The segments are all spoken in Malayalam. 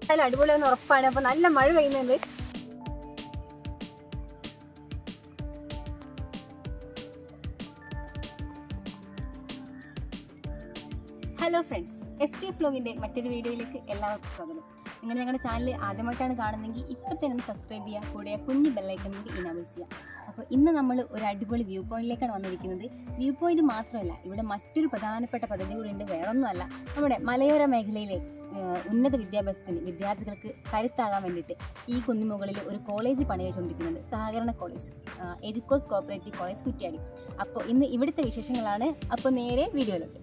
അടിപൊളിയെന്ന് ഉറപ്പാണ്. അപ്പോൾ നല്ല മഴ പെയ്യുന്നുണ്ട്. ഹലോ ഫ്രണ്ട്സ്, FK വ്ലോഗിൻ്റെ മറ്റൊരു വീഡിയോയിലേക്ക് എല്ലാവർക്കും സ്വാഗതം. നിങ്ങൾ ഞങ്ങളുടെ ചാനൽ ആദ്യമായിട്ടാണ് കാണുന്നതെങ്കിൽ ഇപ്പോൾ തന്നെ സബ്സ്ക്രൈബ് ചെയ്യുക, കൂടെ കുഞ്ഞു ബെല്ലൈക്കൺ കൂടി ഇനാബിൾ ചെയ്യുക. അപ്പോൾ ഇന്ന് നമ്മൾ ഒരു അടിപൊളി വ്യൂ പോയിന്റിലേക്കാണ് വന്നിരിക്കുന്നത്. വ്യൂ പോയിന്റ് മാത്രമല്ല, ഇവിടെ മറ്റൊരു പ്രധാനപ്പെട്ട പദ്ധതി കൂടി ഉണ്ട്. വേറൊന്നുമല്ല, നമ്മുടെ മലയോര മേഖലയിലെ ഉന്നത വിദ്യാഭ്യാസത്തിന് വിദ്യാർത്ഥികൾക്ക് കരുത്താകാൻ വേണ്ടിയിട്ട് ഈ കുന്നുമുകളിൽ ഒരു കോളേജ് പണിയിച്ചുകൊണ്ടിരിക്കുന്നുണ്ട്. സഹകരണ college, Educos cooperative college Kuttiadi. അപ്പോൾ ഇന്ന് ഇവിടുത്തെ വിശേഷങ്ങളാണ്. അപ്പോൾ നേരെ വീഡിയോയിലോട്ട്.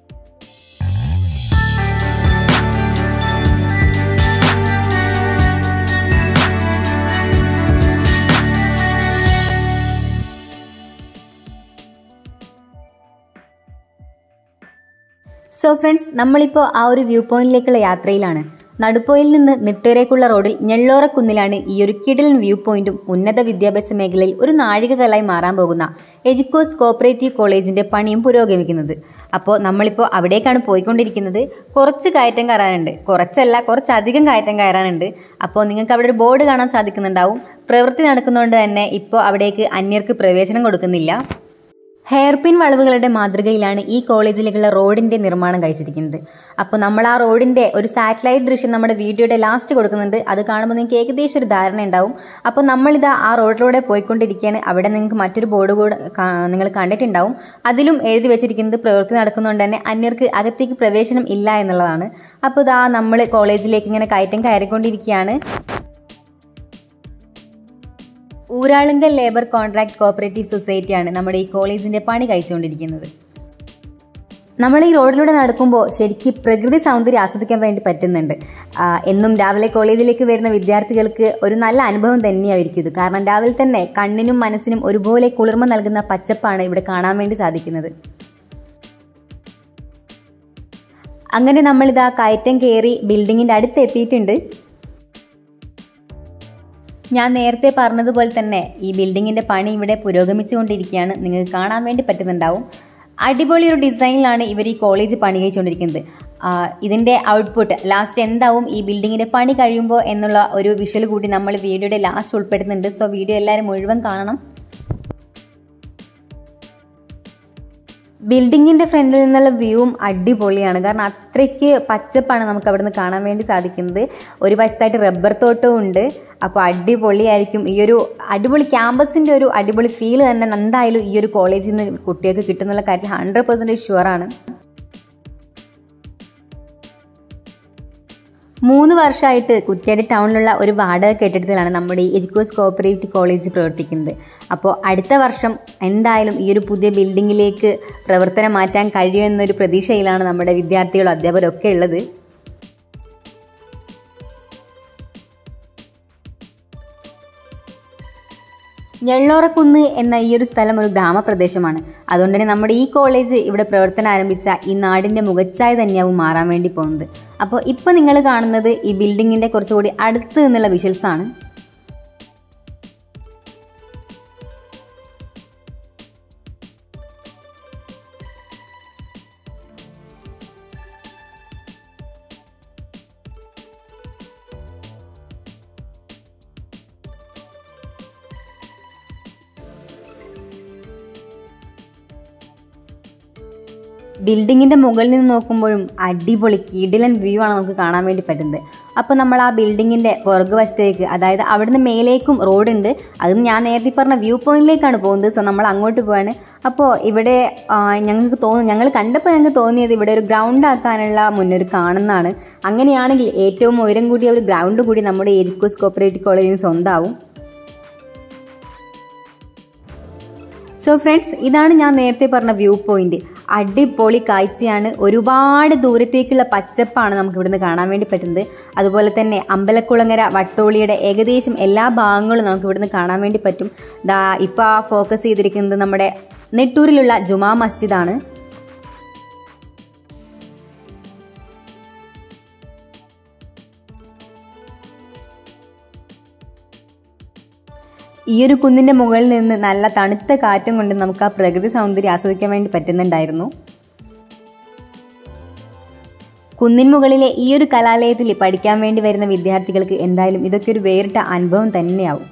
സോ ഫ്രണ്ട്സ്, നമ്മളിപ്പോൾ ആ ഒരു വ്യൂ പോയിന്റിലേക്കുള്ള യാത്രയിലാണ്. നടുപ്പോയിൽ നിന്ന് നിട്ടൂരേക്കുള്ള റോഡിൽ ഞെള്ളോറക്കുന്നിലാണ് ഈ ഒരു കിടിലൻ വ്യൂ പോയിന്റും ഉന്നത വിദ്യാഭ്യാസ മേഖലയിൽ ഒരു നാഴികക്കല്ലായി മാറാൻ പോകുന്ന എജുക്കോസ് കോപ്പറേറ്റീവ് കോളേജിന്റെ പണിയും പുരോഗമിക്കുന്നത്. അപ്പോൾ നമ്മളിപ്പോൾ അവിടേക്കാണ് പോയിക്കൊണ്ടിരിക്കുന്നത്. കുറച്ച് കയറ്റം കയറാനുണ്ട്, കുറച്ചധികം കയറ്റം കയറാനുണ്ട്. അപ്പോൾ നിങ്ങൾക്ക് അവിടെ ഒരു ബോർഡ് കാണാൻ സാധിക്കുന്നുണ്ടാവും. പ്രവൃത്തി നടക്കുന്നതുകൊണ്ട് തന്നെ ഇപ്പോൾ അവിടേക്ക് അന്യർക്ക് പ്രവേശനം കൊടുക്കുന്നില്ല. ഹെയർപിൻ വളവുകളുടെ മാതൃകയിലാണ് ഈ കോളേജിലേക്കുള്ള റോഡിന്റെ നിർമ്മാണം കഴിച്ചിരിക്കുന്നത്. അപ്പോൾ നമ്മൾ ആ റോഡിന്റെ ഒരു സാറ്റലൈറ്റ് ദൃശ്യം നമ്മുടെ വീഡിയോയുടെ ലാസ്റ്റ് കൊടുക്കുന്നുണ്ട്. അത് കാണുമ്പോൾ നിങ്ങൾക്ക് ഏകദേശം ഒരു ധാരണ ഉണ്ടാവും. അപ്പോൾ നമ്മളിതാ ആ റോഡിലൂടെ പോയിക്കൊണ്ടിരിക്കുകയാണ്. അവിടെ നിങ്ങൾക്ക് മറ്റൊരു ബോർഡ് കൂടെ നിങ്ങൾ കണ്ടിട്ടുണ്ടാവും. അതിലും എഴുതി വെച്ചിരിക്കുന്നത് പ്രവൃത്തി നടക്കുന്നതുകൊണ്ട് തന്നെ അന്യർക്ക് അകത്തേക്ക് പ്രവേശനം ഇല്ല എന്നുള്ളതാണ്. അപ്പോൾ ഇതാ നമ്മൾ കോളേജിലേക്ക് ഇങ്ങനെ കയറ്റം കയറിക്കൊണ്ടിരിക്കുകയാണ്. ഊരാളുങ്കൽ ലേബർ കോൺട്രാക്ട് കോപ്പറേറ്റീവ് സൊസൈറ്റിയാണ് നമ്മുടെ ഈ കോളേജിന്റെ പണി കഴിച്ചുകൊണ്ടിരിക്കുന്നത്. നമ്മൾ ഈ റോഡിലൂടെ നടക്കുമ്പോൾ ശരിക്കും പ്രകൃതി സൗന്ദര്യം ആസ്വദിക്കാൻ വേണ്ടി പറ്റുന്നുണ്ട്. എന്നും രാവിലെ കോളേജിലേക്ക് വരുന്ന വിദ്യാർത്ഥികൾക്ക് ഒരു നല്ല അനുഭവം തന്നെയായിരിക്കും ഇത്. കാരണം രാവിലെ തന്നെ കണ്ണിനും മനസ്സിനും ഒരുപോലെ കുളിർമ നൽകുന്ന പച്ചപ്പാണ് ഇവിടെ കാണാൻ വേണ്ടി സാധിക്കുന്നത്. അങ്ങനെ നമ്മളിതാ കയറ്റം കയറി ബിൽഡിങ്ങിന്റെ അടുത്ത് എത്തിയിട്ടുണ്ട്. ഞാൻ നേരത്തെ പറഞ്ഞതുപോലെ തന്നെ ഈ ബിൽഡിങ്ങിന്റെ പണി ഇവിടെ പുരോഗമിച്ചുകൊണ്ടിരിക്കുകയാണ്. നിങ്ങൾക്ക് കാണാൻ വേണ്ടി പറ്റുന്നുണ്ടാവും. അടിപൊളി ഒരു ഡിസൈനിലാണ് ഇവർ ഈ കോളേജ് പണി കഴിച്ചുകൊണ്ടിരിക്കുന്നത്. ഇതിന്റെ ഔട്ട്പുട്ട് ലാസ്റ്റ് എന്താവും ഈ ബിൽഡിങ്ങിന്റെ പണി കഴിയുമ്പോൾ എന്നുള്ള ഒരു വിഷ്വൽ കൂടി നമ്മൾ വീഡിയോയുടെ ലാസ്റ്റ് ഉൾപ്പെടുത്തുന്നുണ്ട്. സോ വീഡിയോ എല്ലാവരും മുഴുവൻ കാണണം. ബിൽഡിങ്ങിന്റെ ഫ്രണ്ടിൽ നിന്നുള്ള വ്യൂവും അടിപൊളിയാണ്. കാരണം അത്രയ്ക്ക് പച്ചപ്പാണ് നമുക്ക് അവിടെ നിന്ന് കാണാൻ വേണ്ടി സാധിക്കുന്നത്. ഒരു വശത്തായിട്ട് റബ്ബർ തോട്ടവും ഉണ്ട്. അപ്പോൾ അടിപൊളിയായിരിക്കും. ഈ ഒരു അടിപൊളി ക്യാമ്പസിന്റെ ഒരു അടിപൊളി ഫീൽ തന്നെ എന്തായാലും ഈ ഒരു കോളേജിൽ നിന്ന് കുട്ടികൾക്ക് കിട്ടുന്നുള്ള കാര്യത്തിൽ 100% ഷുവറാണ്. 3 വർഷമായിട്ട് കുറ്റ്യാടി ടൗണിലുള്ള ഒരു വാടക കെട്ടിടത്തിലാണ് നമ്മുടെ ഈ എജുക്കോസ് കോപ്പറേറ്റീവ് കോളേജ് പ്രവർത്തിക്കുന്നത്. അപ്പോൾ അടുത്ത വർഷം എന്തായാലും ഈ ഒരു പുതിയ ബിൽഡിങ്ങിലേക്ക് പ്രവർത്തനം മാറ്റാൻ കഴിയുമെന്നൊരു പ്രതീക്ഷയിലാണ് നമ്മുടെ വിദ്യാർത്ഥികളും അധ്യാപകരൊക്കെ ഉള്ളത്. ഞെള്ളോറക്കുന്ന് എന്ന ഈ ഒരു സ്ഥലം ഒരു ഗ്രാമപ്രദേശമാണ്. അതുകൊണ്ട് തന്നെ നമ്മുടെ ഈ കോളേജ് ഇവിടെ പ്രവർത്തനം ആരംഭിച്ച ഈ നാടിന്റെ മുഖച്ഛായ തന്നെയാവും മാറാൻ വേണ്ടി പോകുന്നത്. അപ്പോൾ ഇപ്പോൾ നിങ്ങൾ കാണുന്നത് ഈ ബിൽഡിങ്ങിന്റെ കുറച്ചുകൂടി അടുത്ത് നിന്നുള്ള വിഷ്വൽസ് ആണ്. ബിൽഡിങ്ങിന്റെ മുകളിൽ നിന്ന് നോക്കുമ്പോഴും അടിപൊളി കിടിലൻ വ്യൂ ആണ് നമുക്ക് കാണാൻ വേണ്ടി പറ്റുന്നത്. അപ്പോൾ നമ്മൾ ആ ബിൽഡിങ്ങിന്റെ പുറകുവശത്തേക്ക്, അതായത് അവിടുന്ന് മേലേക്കും റോഡുണ്ട്. അത് ഞാൻ നേരത്തെ പറഞ്ഞ വ്യൂ പോയിന്റിലേക്കാണ് പോകുന്നത്. സോ നമ്മൾ അങ്ങോട്ട് പോവാണ്. അപ്പോൾ ഇവിടെ ഞങ്ങൾ കണ്ടപ്പോൾ ഞങ്ങൾക്ക് തോന്നിയത് ഇവിടെ ഒരു ഗ്രൗണ്ട് ആക്കാനുള്ള മുന്നൊരു കാണുന്നതാണ്. അങ്ങനെയാണെങ്കിൽ ഏറ്റവും ഉയരം കൂടിയ ഒരു ഗ്രൗണ്ട് കൂടി നമ്മുടെ എജുക്കോസ് കോപ്പറേറ്റീവ് കോളേജിന് സ്വന്തമാവും. സോ ഫ്രണ്ട്സ്, ഇതാണ് ഞാൻ നേരത്തെ പറഞ്ഞ വ്യൂ പോയിന്റ്. അടിപൊളി കാഴ്ചയാണ്. ഒരുപാട് ദൂരത്തേക്കുള്ള പച്ചപ്പാണ് നമുക്ക് ഇവിടുന്ന് കാണാൻ വേണ്ടി പറ്റുന്നത്. അതുപോലെ തന്നെ അമ്പലക്കുളങ്ങര വട്ടോളിയുടെ ഏകദേശം എല്ലാ ഭാഗങ്ങളും നമുക്ക് ഇവിടുന്ന് കാണാൻ വേണ്ടി പറ്റും. ഇപ്പോൾ ഫോക്കസ് ചെയ്തിരിക്കുന്നത് നമ്മുടെ നെട്ടൂരിലുള്ള ജുമാ മസ്ജിദാണ്. ഈ ഒരു കുന്നിന്റെ മുകളിൽ നിന്ന് നല്ല തണുത്ത കാറ്റും കൊണ്ട് നമുക്ക് ആ പ്രകൃതി സൗന്ദര്യം ആസ്വദിക്കാൻ വേണ്ടി പറ്റുന്നുണ്ടായിരുന്നു. കുന്നിൻ മുകളിലെ ഈ ഒരു കലാലയത്തിൽ പഠിക്കാൻ വേണ്ടി വരുന്ന വിദ്യാർത്ഥികൾക്ക് എന്തായാലും ഇതൊക്കെ ഒരു വേറിട്ട അനുഭവം തന്നെയാവും.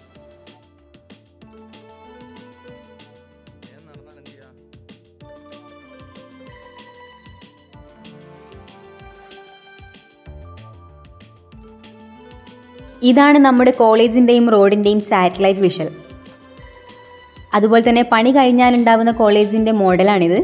ഇതാണ് നമ്മുടെ കോളേജിൻ്റെയും റോഡിൻ്റെയും സാറ്റലൈറ്റ് വിഷ്വൽ. അതുപോലെ തന്നെ പണി കഴിഞ്ഞാലുണ്ടാവുന്ന കോളേജിൻ്റെ മോഡലാണിത്.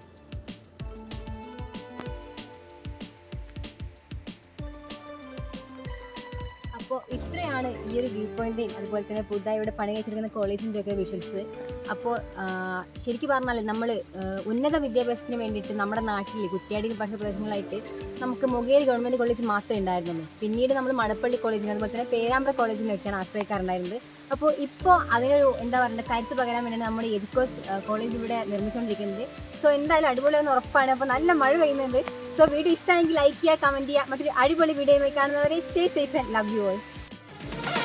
അപ്പോൾ ഇത്രയാണ് ഈ ഒരു വ്യൂ പോയിൻ്റെയും അതുപോലെ തന്നെ പുതുതായി ഇവിടെ പണി കഴിച്ചിരിക്കുന്ന കോളേജിൻ്റെ ഒക്കെ വിഷ്വൽസ്. അപ്പോൾ ശരിക്കും പറഞ്ഞാൽ നമ്മൾ ഉന്നത വിദ്യാഭ്യാസത്തിന് വേണ്ടിയിട്ട് നമ്മുടെ നാട്ടിൽ കുറ്റ്യാടി ഭാഷ പ്രദേശങ്ങളായിട്ട് നമുക്ക് മൊകേരി ഗവൺമെൻറ് കോളേജ് മാത്രമേ ഉണ്ടായിരുന്നുള്ളൂ. പിന്നീട് നമ്മൾ മടപ്പള്ളി കോളേജിന് അതുപോലെ തന്നെ പേരാമ്പ്ര കോളേജിനൊക്കെയാണ് ആശ്രയിക്കാറുണ്ടായിരുന്നത്. അപ്പോൾ ഇപ്പോൾ അതിനൊരു എന്താ പറയുക കരുത്ത് പകരാൻ വേണ്ടിയാണ് നമ്മുടെ എജിക്കോസ് കോളേജ് ഇവിടെ നിർമ്മിച്ചുകൊണ്ടിരിക്കുന്നത്. സോ എന്തായാലും അടിപൊളിയാണെന്ന് ഉറപ്പാണ്. അപ്പോൾ നല്ല മഴ പെയ്യുന്നുണ്ട്. സോ വീഡിയോ ഇഷ്ടമായെങ്കിൽ ലൈക്ക് ചെയ്യുക, കമൻറ്റ് ചെയ്യുക. മറ്റൊരു അടിപൊളി വീഡിയോയുമായി കാണുന്നവരെ stay safe and love you all.